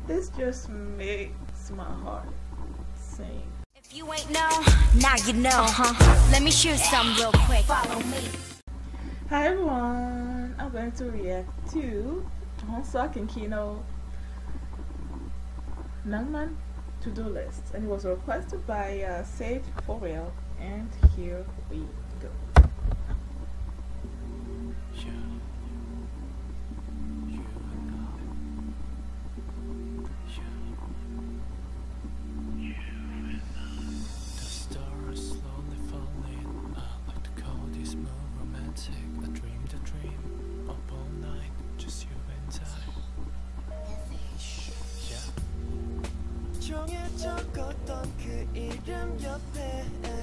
This just makes my heart sing. If you ain't know, now you know. Let me shoot some real quick. Follow me. Hi everyone, I'm going to react to Hongseok and Kino Nangman to-do list, and it was requested by Save for Real, and here we go. 종이에 적었던 그 이름 옆에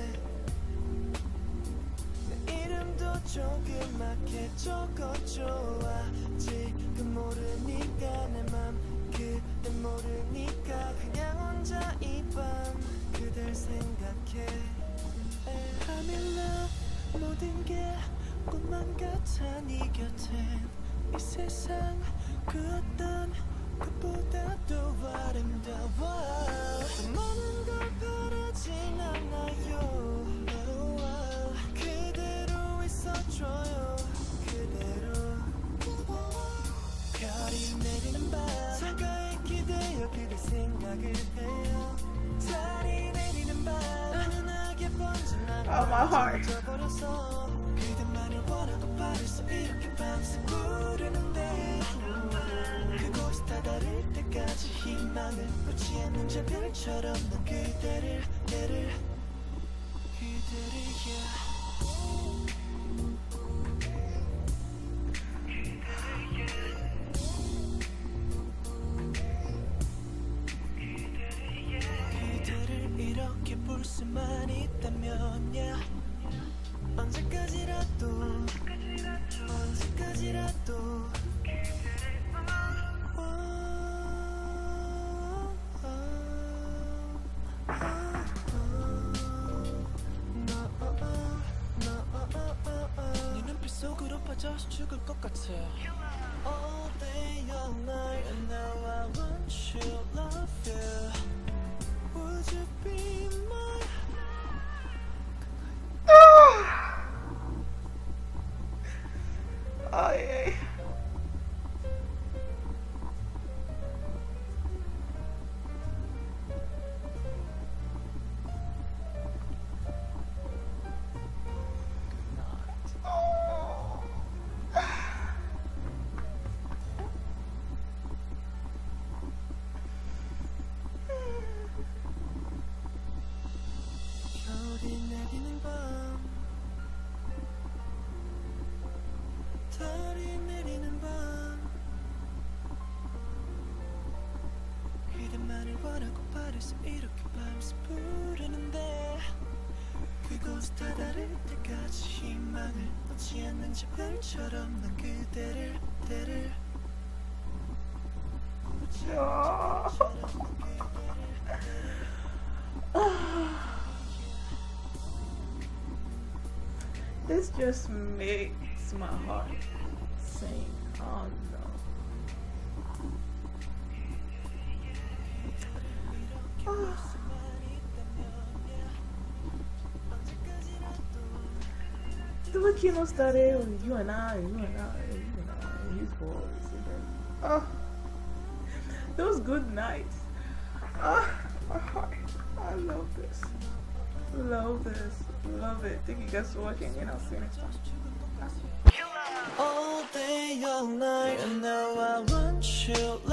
내 이름도 조그맣게 적어줘. 지금 모르니까 내 맘 그대 모르니까 그냥 혼자 이 밤 그댈 생각해. I'm in love 모든 게 꿈만 같아 네 곁엔 이 세상 그 어떤 그보다도 아름다워. 많은 걸 바라진 않아요. 그대로 있어줘요. 그대로 별이 내리는 밤 창가에 기대어 그대 생각을 해요. 달이 내리는 밤 은은하게 번져나는 밤을 잊어버려서 그대만을 원하고 바래서 이렇게 밤새 부르는데 그곳이 다 다를 때까지 희망을 놓지 않는 저 별처럼 난 그대를 그대를 이렇게 볼 수만 있다면 yeah. 언제까지라도 네 눈빛 속으로 빠져서 죽을 것 같아. All day all night and now I want you, love you. Would you be mine? Ay. 겨울이 내리는 밤 달이 내리는 밤 그대만을 원하고 바래서 이렇게 밤새 부르는데 그곳 다 다를 때까지 희망을 놓지 않는 저 별처럼 난 그대를 This just makes my heart sing. Oh no. The way Kino started with you and I, and his voice. Oh, those good nights. Oh, my heart. I love this. Love this. Love it. Thank you guys for watching, and I'll see you next time. All day all night and now I want you.